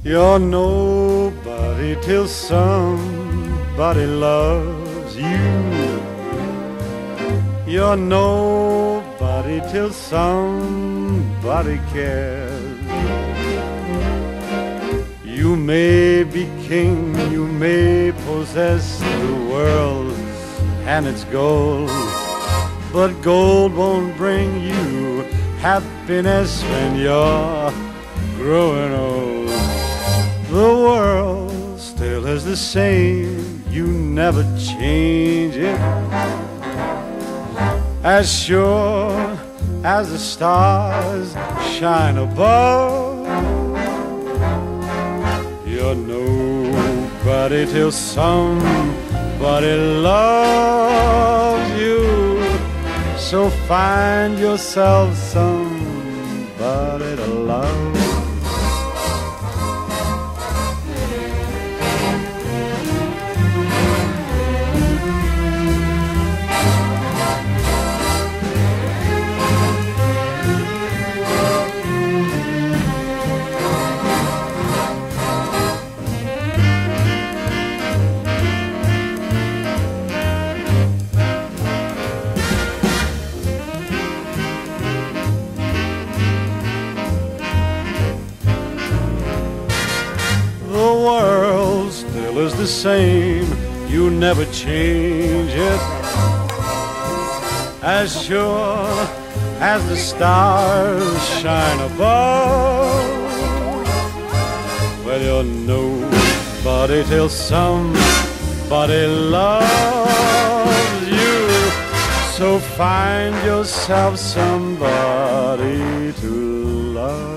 You're nobody till somebody loves you. You're nobody till somebody cares. You may be king, you may possess the world and its gold, but gold won't bring you happiness when you're growing old. The world still is the same, you never change it. As sure as the stars shine above, you're nobody till somebody loves you. So find yourself somebody to love. The world still is the same, you never change it. As sure as the stars shine above, well, you're nobody till somebody loves you. So find yourself somebody to love.